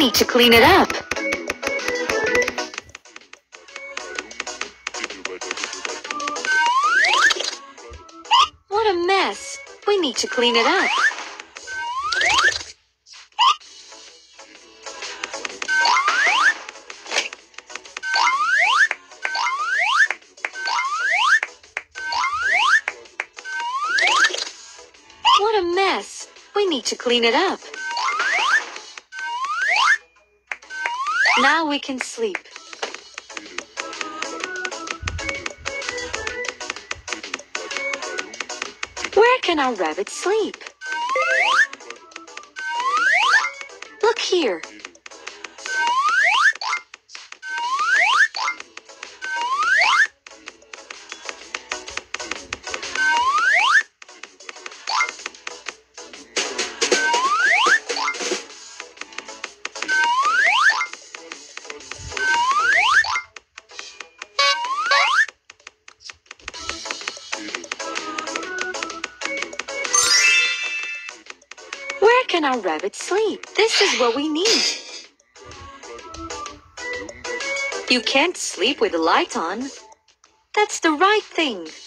need to clean it up. What a mess. We need to clean it up. What a mess. We need to clean it up. Now we can sleep. Where can our rabbit sleep? Look here. Where can our rabbit sleep? This is what we need. You can't sleep with the light on. That's the right thing.